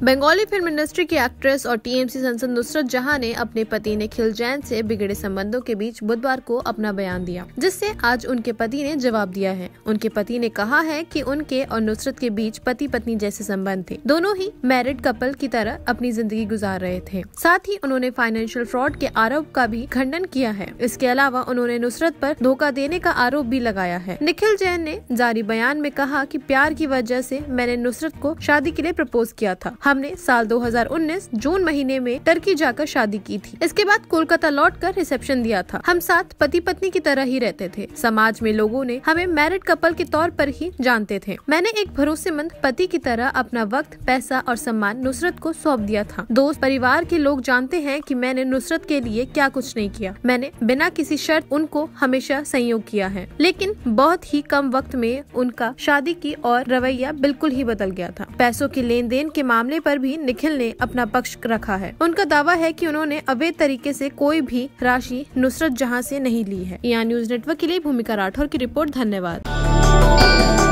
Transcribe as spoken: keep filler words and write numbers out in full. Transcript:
Bengali film industry की actress और TMC सांसद नुसरत जहां ने अपने पति निखिल जैन से बिगड़े संबंधों के बीच बुधवार को अपना बयान दिया, जिससे आज उनके पति ने जवाब दिया है। उनके पति ने कहा है कि उनके और नुसरत के बीच पति पत्नी जैसे संबंध थे। दोनों ही मैरिड कपल की तरह अपनी जिंदगी गुजार रहे थे। साथ ही उन्होंने फाइनेंशियल फ्रॉड के आरोप का भी खंडन किया है। इसके अलावा उन्होंने नुसरत पर धोखा देने का आरोप भी लगाया है। निखिल जैन ने जारी बयान में कहा कि प्यार की वजह से मैंने नुसरत को शादी के लिए प्रपोज किया था। हमने साल दो हज़ार उन्नीस जून महीने में टर्की जाकर शादी की थी। इसके बाद कोलकाता लौटकर रिसेप्शन दिया था। हम साथ पति पत्नी की तरह ही रहते थे। समाज में लोगों ने हमें मैरिड कपल के तौर पर ही जानते थे। मैंने एक भरोसेमंद पति की तरह अपना वक्त, पैसा और सम्मान नुसरत को सौंप दिया था। दोस्त, परिवार के लोग जानते हैं कि मैंने नुसरत के लिए क्या कुछ नहीं किया। मैंने बिना किसी शर्त उनको हमेशा सहयोग किया है, लेकिन बहुत ही कम वक्त में उनका शादी की और रवैया बिल्कुल ही बदल गया था। पैसों के लेन देन के मामले पर भी निखिल ने अपना पक्ष रखा है। उनका दावा है कि उन्होंने अवैध तरीके से कोई भी राशि नुसरत जहां से नहीं ली है। यहाँ न्यूज नेटवर्क के लिए भूमिका राठौर की रिपोर्ट। धन्यवाद।